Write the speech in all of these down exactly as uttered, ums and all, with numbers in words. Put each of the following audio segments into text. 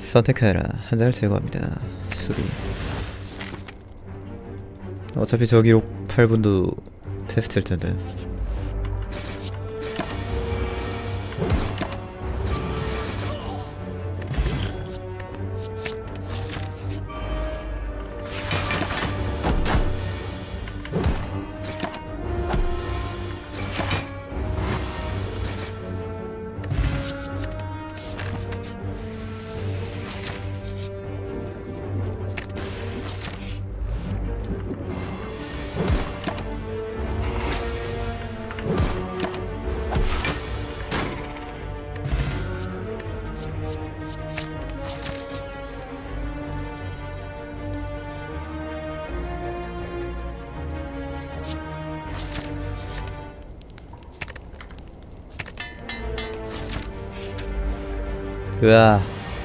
선택하라. 한 장을 제거합니다. 수리. 어차피 저기로 팔 분도 패스트일 텐데. 으아.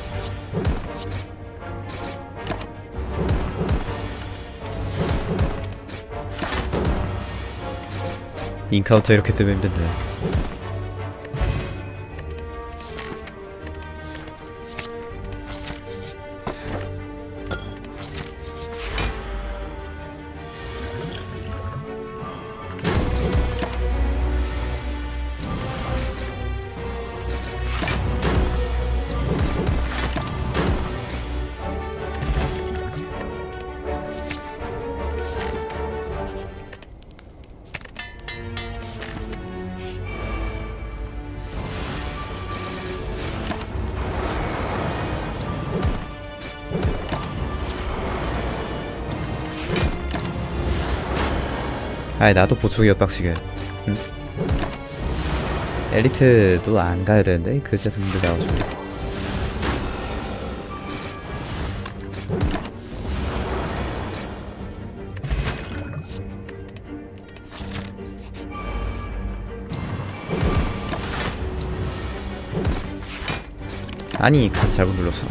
인카운터 이렇게 뜨면 힘든데. 아이 나도 보충이었 빡시게. 응? 엘리트도 안 가야 되는데 그 진짜 힘들다가지고. 아니 카드 잘못 눌렀어.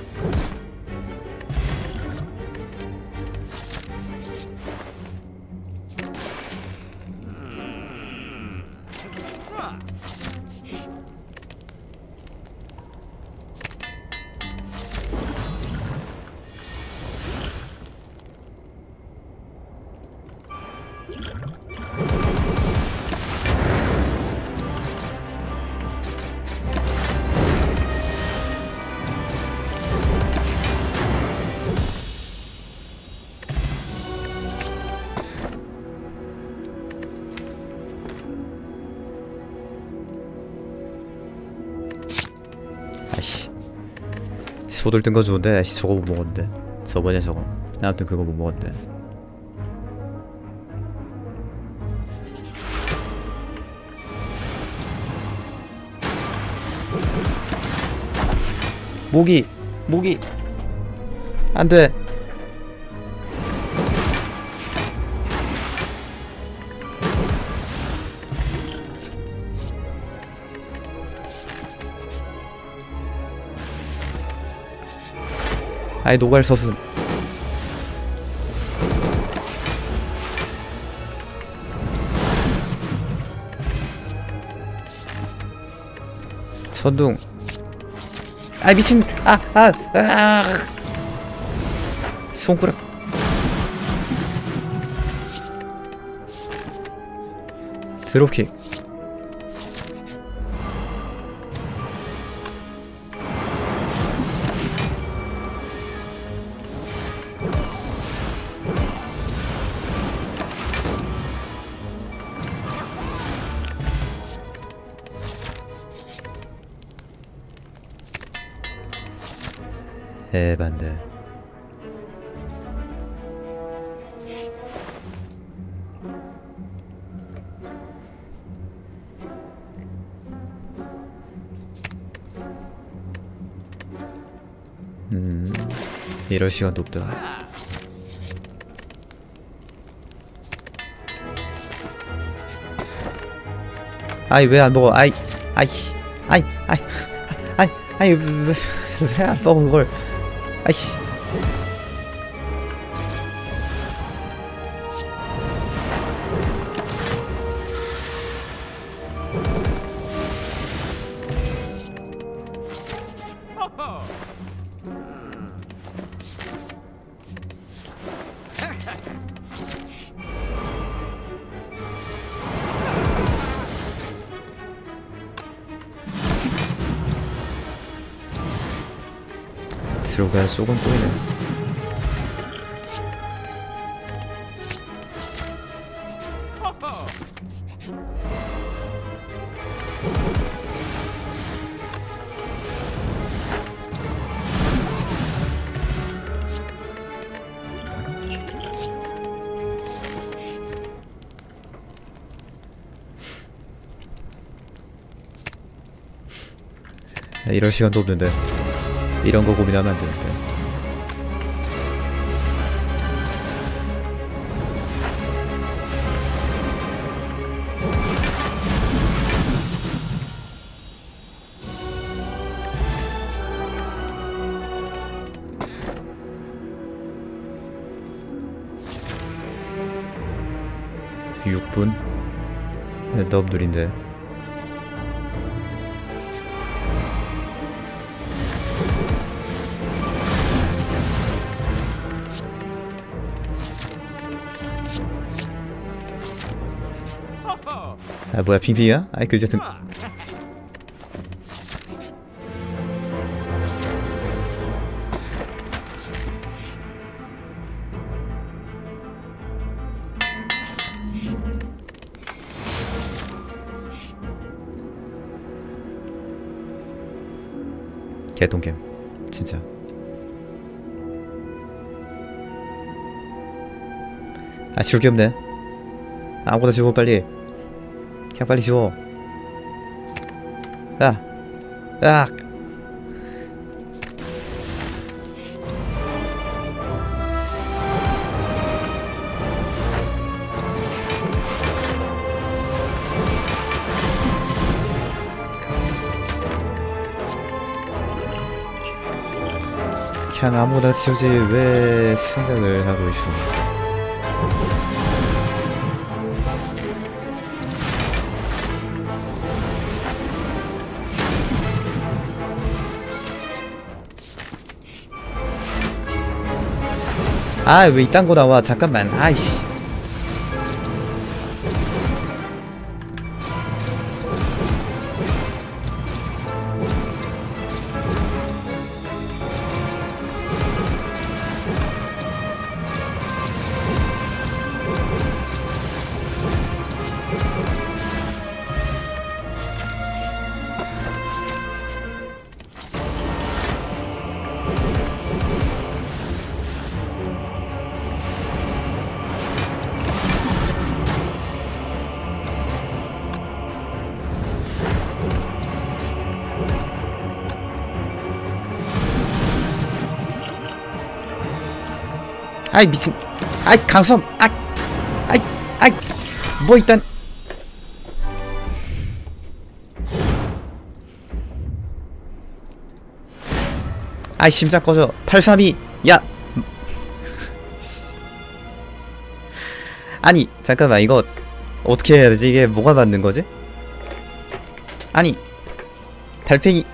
아이씨 소들 뜬 거 좋은데 아이씨 저거 못 먹었는데. 저번에 저거 아무튼 그거 못 먹었는데. 모기 모기 안돼. 아이 노갈서순. 천둥. 아 미친. 아 아 아 손가락. 드롭킥. 에반데. 음 이럴 시간도 없다. 아이 왜 안 먹어. 아이 아이씨 아이 아이 아이 아이 왜 안 먹어 그걸. 아이씨. 들어가야 쏙은 꼬이네. 야, 이럴 시간도 없는데 이런 거 고민하면 안 되는데. 육 분? 너무 느린데. 아 뭐야 핑핑이야? 아이 그저 등... 개똥겜 진짜. 아 지울 게 없네. 아무거나 지워 빨리. 그냥 빨리 지워. 야! 야! 그냥 아무거나 지우지 왜 생각을 하고 있어. 아 왜 이딴 거 나와. 잠깐만. 아이씨. 아이 미친. 아이 강섬. 아, 아이 아이 뭐 일단. 아이 심장 꺼져. 팔삼이. 야. 아니 잠깐만 이거 어떻게 해야 되지? 이게 뭐가 맞는 거지? 아니 달팽이.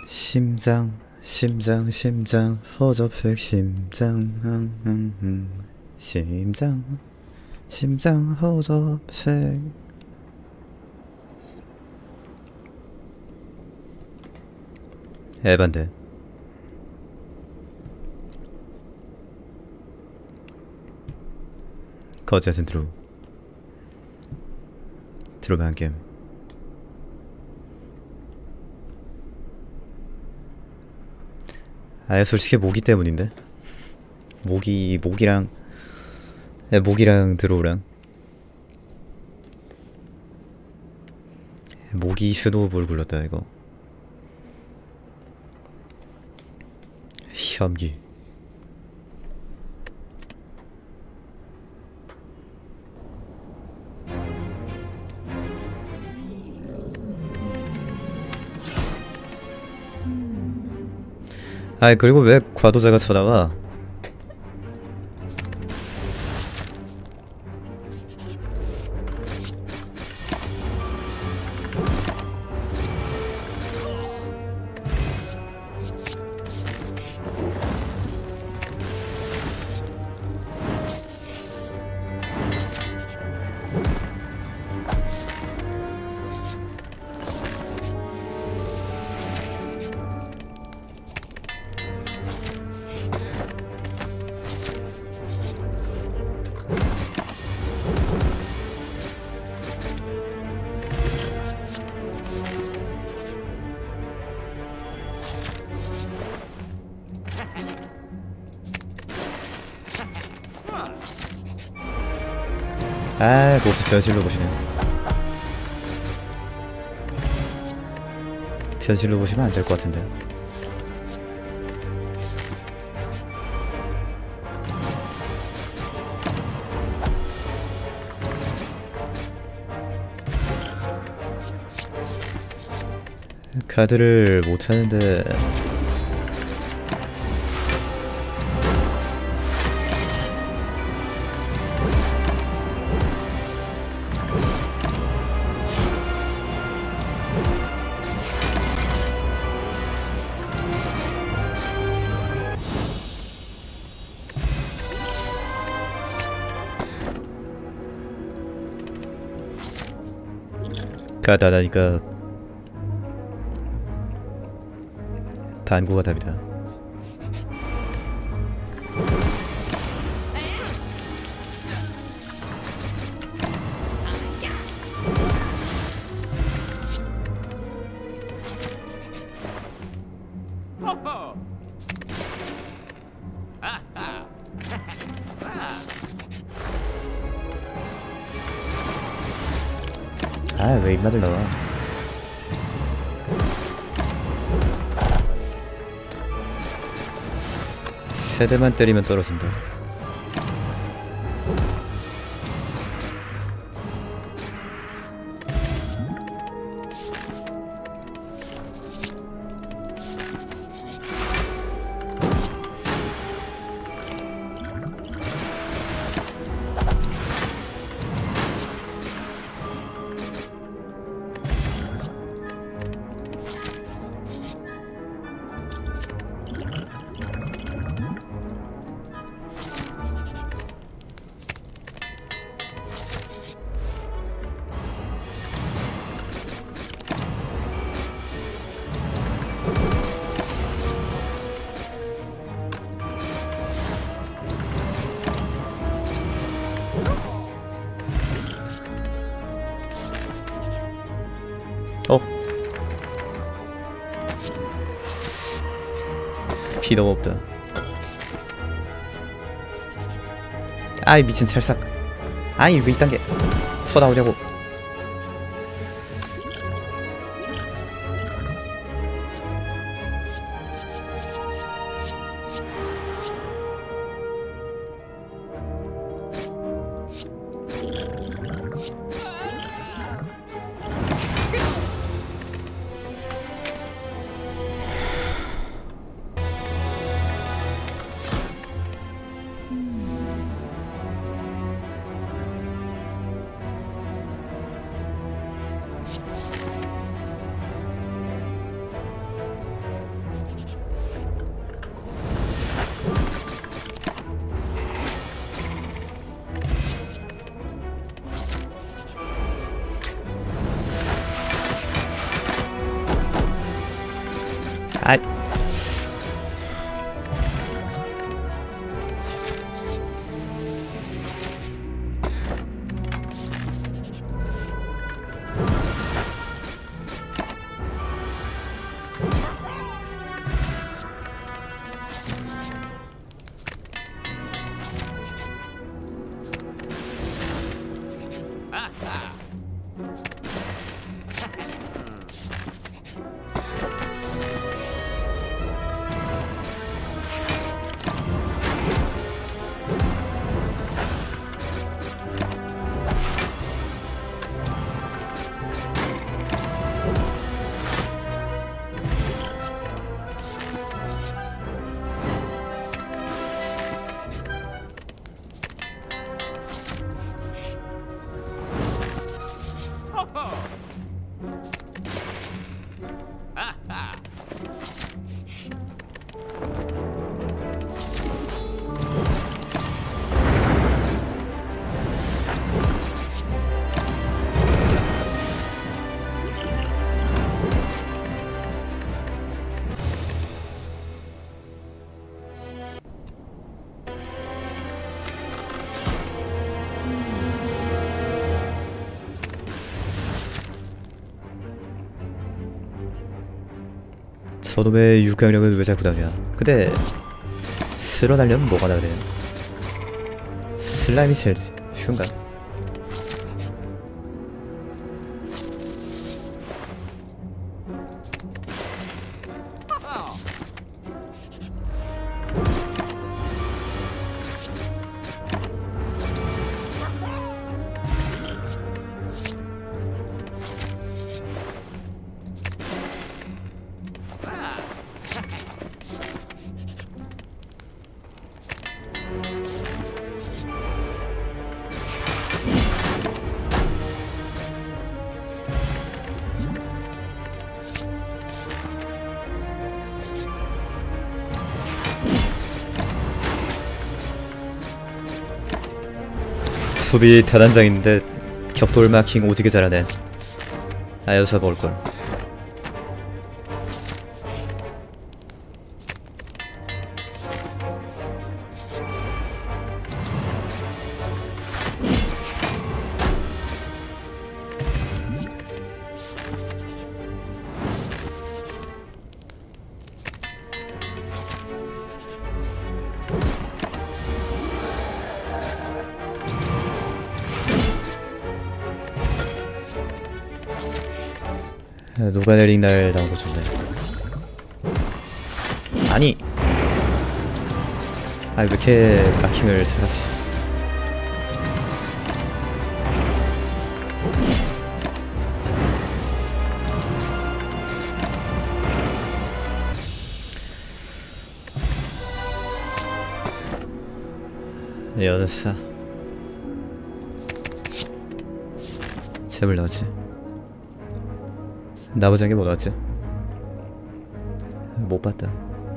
심장 심장 심장 허접색 심장 음, 음, 음. 심장 심장 허접색. 에반데 거짓은 드루 드루만 게임. 아 솔직히 모기 때문인데. 모기 모기랑 야, 모기랑 드로우랑 모기 스노우볼 굴렀다 이거. 현기. 아이 그리고 왜 과도자가 쳐나와? 아 보스 변실로 보시네. 변실로 보시면 안 될 것 같은데. 카드를 못 하는데. 가다다니까 반구가 답이다. 아 왜 입맛을 넣어. 세대만 때리면 떨어진다. 어? 피 너무 없다. 아이 미친 찰싹. 아이 왜 이딴 게 쳐다오냐고. 아이. 저놈의 육강력은 왜 자꾸 나오냐. 근데 쓸어달려면 뭐가 나그래요. 슬라임이 제일 쉬운가? 수비 대단장인데 격돌 마킹 오지게 잘하네. 아, 여기서 먹을걸. 녹아내린 날 나온 거 좋네. 아니, 아니 왜 이렇게 마킹을 잘하지? 연사 재물 나오지? 나머지 뭐 나왔지? 못 봤다.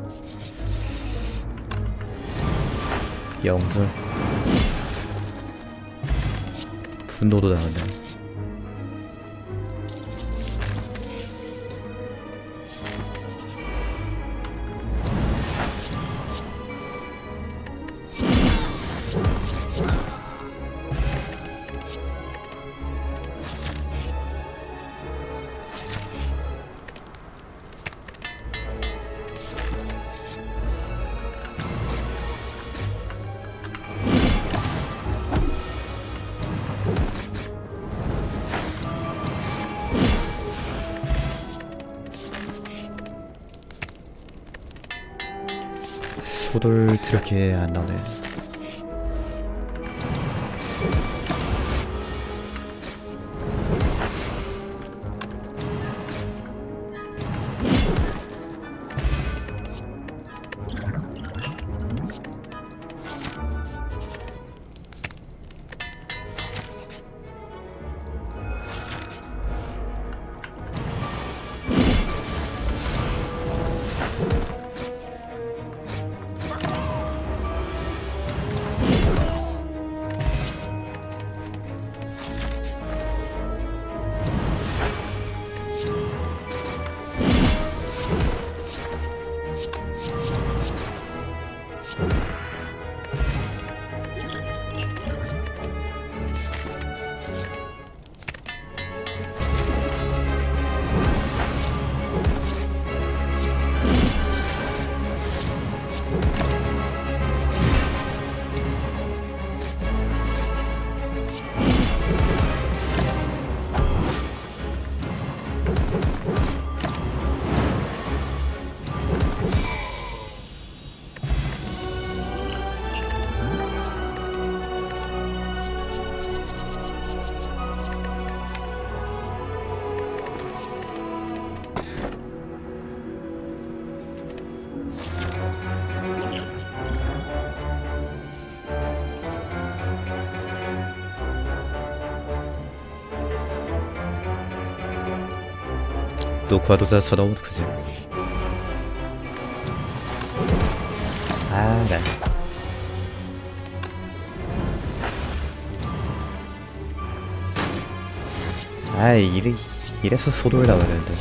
영절 분노도 나온다. 소돌 드럽게 안 나오네. 또 과도자 쳐다보면 어떡하지? 아, 네. 아이, 이래, 이래서 소돌 나와야 되는데.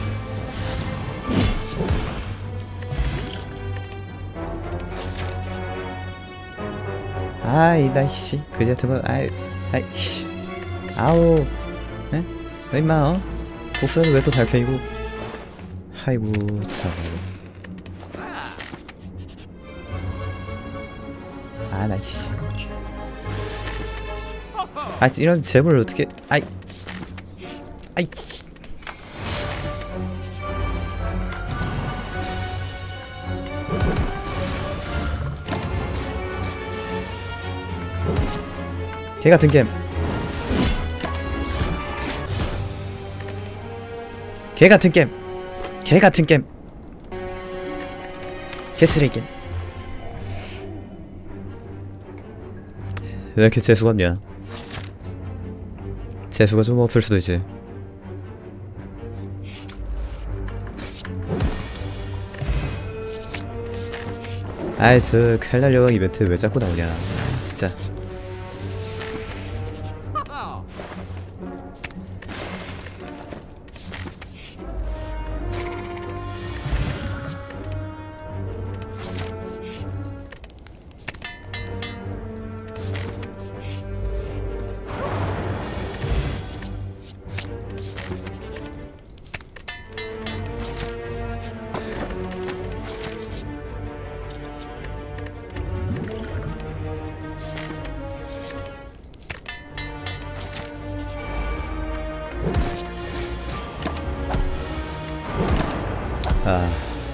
아이, 나이씨. 그지 같은 거, 아이, 아이씨. 아우. 에? 너 임마, 어? 보스는 왜 또 달팽이고? 아이고, 참. 아, 나이씨. 아, 이런 재물을 어떻게, 아이. 아이씨. 개 같은 게임. 개 같은 게임. 개 같은 게임. 개쓰레기 게임. 왜 이렇게 재수가 없냐? 재수가 좀 없을 수도 있지. 아이, 저 칼날 여왕 이벤트 왜 자꾸 나오냐? 아, 진짜. 아.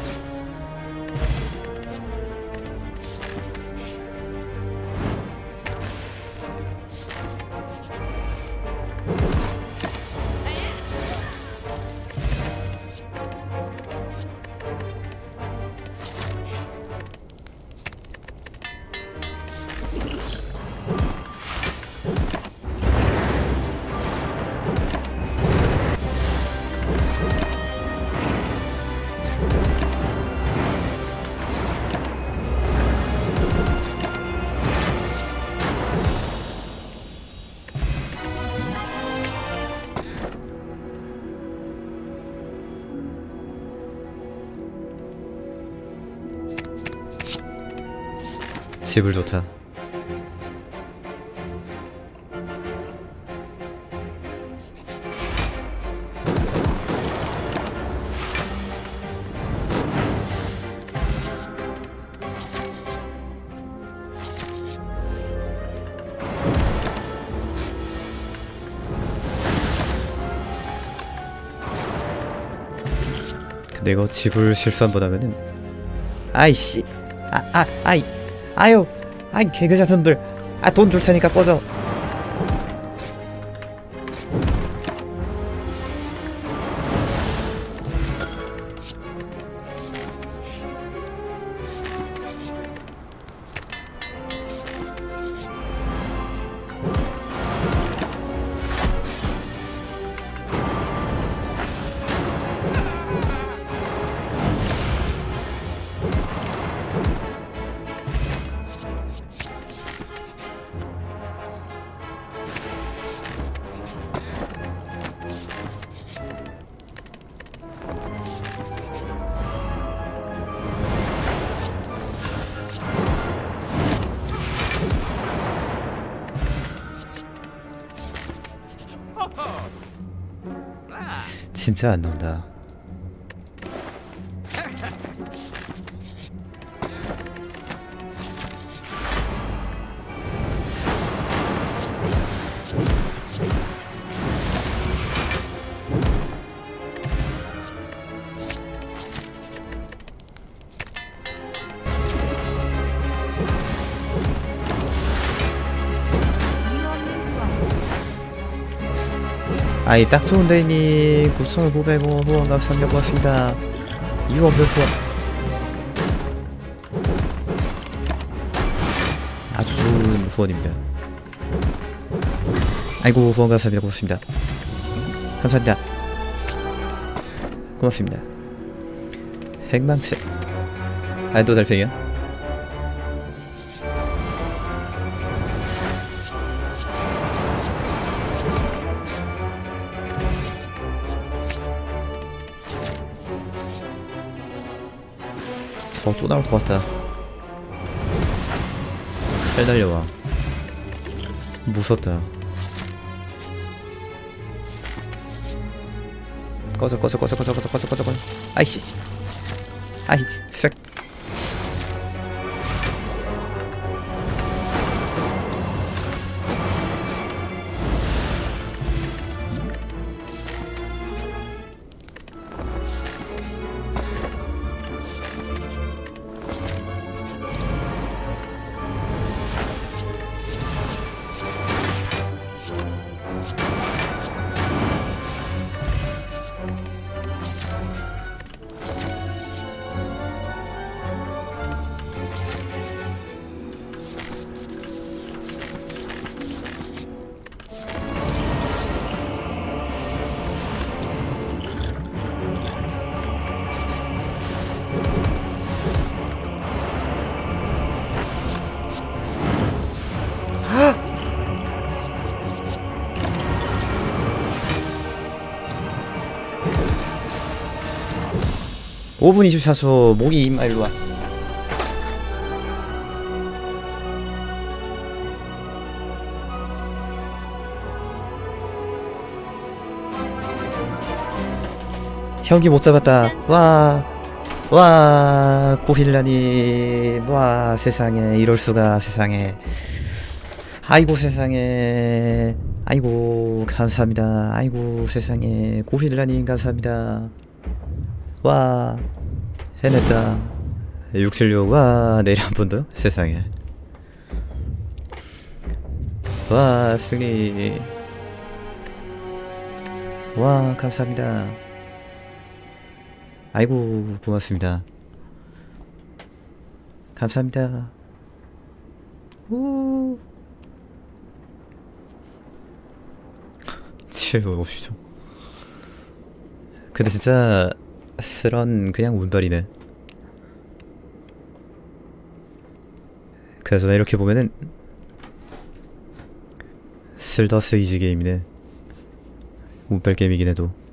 집을 좋다. 근데 이거 집을 실수 한 번 하면은 아이씨 아 아 아이 아유 아이 개그자손들 아 돈 줄 테니까 꺼져. 진짜 안 논다. 아이 딱 좋은데 니 구천오백 원 후원 감사합니다. 고맙습니다. 이유 없는 후원 아주 좋은 후원입니다. 아이고 후원 감사합니다. 고맙습니다. 감사합니다. 고맙습니다. 핵망치. 아, 또 달팽이야? 저 또 나올 것 같다. 잘 달려와. 무섭다. 꺼져 꺼져 꺼져 꺼져 꺼져 꺼져 꺼져 꺼져. 아이씨. 아이 색. 오 분 이십사 초. 모기 임마 일로와. 형기 못 잡았다. 와. 와. 고힐라님. 와 세상에 이럴수가. 세상에. 아이고 세상에. 아이고 감사합니다. 아이고 세상에. 고힐라님 감사합니다. 와 해냈다. 육칠육. 와 내일 한 번 더요? 세상에. 와 승리. 와 감사합니다. 아이고 고맙습니다. 감사합니다. 오. 칠백오십 점. 근데 진짜 쓰런 그냥 운빨이네. 그래서 나 이렇게 보면은 쓸더스 이지 게임이네. 운빨 게임이긴 해도.